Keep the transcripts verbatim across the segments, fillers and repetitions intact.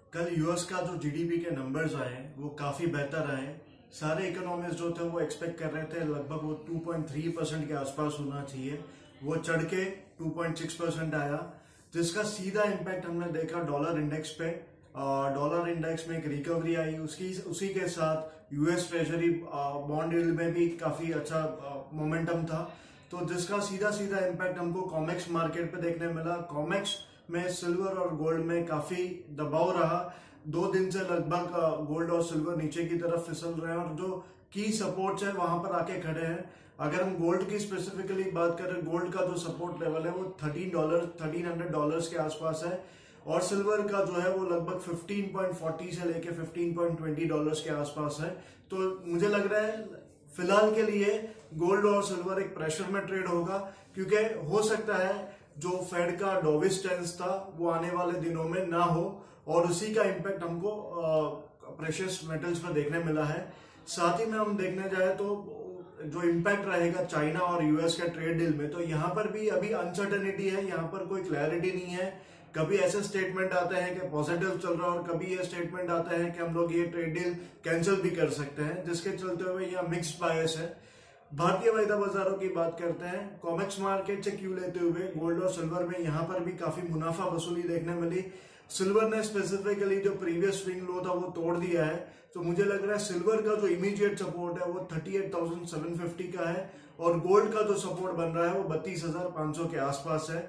कल यूएस का जो जीडीपी के नंबर्स आए वो काफी बेहतर आए। सारे इकोनॉमिस्ट जो थे वो एक्सपेक्ट कर रहे थे लगभग वो टू पॉइंट थ्री परसेंट के आसपास होना चाहिए, वो चढ़ के टू पॉइंट सिक्स परसेंट आया, जिसका सीधा इम्पैक्ट हमने देखा डॉलर इंडेक्स पे। डॉलर इंडेक्स में एक रिकवरी आई, उसकी उसी के साथ यूएस ट्रेजरी बॉन्ड यील्ड में भी काफी अच्छा मोमेंटम था, तो जिसका सीधा सीधा इम्पैक्ट हमको कॉमेक्स मार्केट पे देखने मिला। कॉमेक्स में सिल्वर और गोल्ड में काफी दबाव रहा। दो दिन से लगभग गोल्ड और सिल्वर नीचे की तरफ फिसल रहे हैं और जो की सपोर्ट्स है वहां पर आके खड़े हैं। अगर हम गोल्ड की स्पेसिफिकली बात करें, गोल्ड का जो सपोर्ट लेवल है वो thirteen dollar thirteen hundred dollars के आसपास है और सिल्वर का जो है वो लगभग फिफ्टीन पॉइंट फोर्टी से लेके फिफ्टीन पॉइंट ट्वेंटी डॉलर्स के आसपास है। तो मुझे लग रहा है फिलहाल के लिए गोल्ड और सिल्वर एक प्रेशर में ट्रेड होगा, क्योंकि हो सकता है जो फेड का डोविश स्टैंस था वो आने वाले दिनों में ना हो और उसी का इम्पैक्ट हमको प्रेशियस मेटल्स में देखने मिला है। साथ ही में हम देखने जाए तो जो इम्पैक्ट रहेगा चाइना और यूएस के ट्रेड डील में, तो यहाँ पर भी अभी अनसर्टेनिटी है, यहाँ पर कोई क्लैरिटी नहीं है। कभी ऐसे स्टेटमेंट आते हैं कि पॉजिटिव चल रहा है और कभी ये स्टेटमेंट आता है कि हम लोग ये ट्रेड डील कैंसिल भी कर सकते हैं, जिसके चलते हुए यह मिक्स्ड बायस है। भारतीय वायदा बाजारों की बात करते हैं, कॉमेक्स मार्केट से क्यों लेते हुए गोल्ड और सिल्वर में यहाँ पर भी काफी मुनाफा वसूली देखने मिली। सिल्वर ने स्पेसिफिकली जो प्रीवियस स्विंग लो था वो तोड़ दिया है, तो मुझे लग रहा है सिल्वर का जो इमीडिएट सपोर्ट है वो thirty eight thousand seven fifty का है और गोल्ड का जो सपोर्ट बन रहा है वो बत्तीस हजार पांच सौ के आसपास है।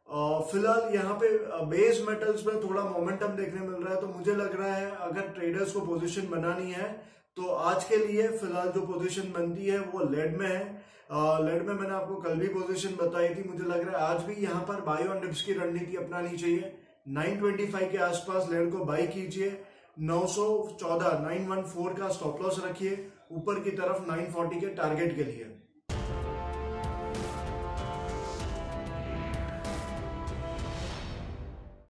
फिलहाल यहाँ पे बेस मेटल्स में थोड़ा मोमेंटम देखने मिल रहा है, तो मुझे लग रहा है अगर ट्रेडर्स को पोजीशन बनानी है तो आज के लिए फिलहाल जो पोजीशन बनती है वो लेड में है। लेड में मैंने आपको कल भी पोजीशन बताई थी, मुझे लग रहा है आज भी यहाँ पर बाय ऑन डिप्स की रणनीति अपनानी चाहिए। नाइन ट्वेंटी फाइव के आसपास लेड को बाई कीजिए, नौ सौ चौदह नाइन वन फोर का स्टॉप लॉस रखिए, ऊपर की तरफ नाइन फोर्टी के टारगेट के लिए।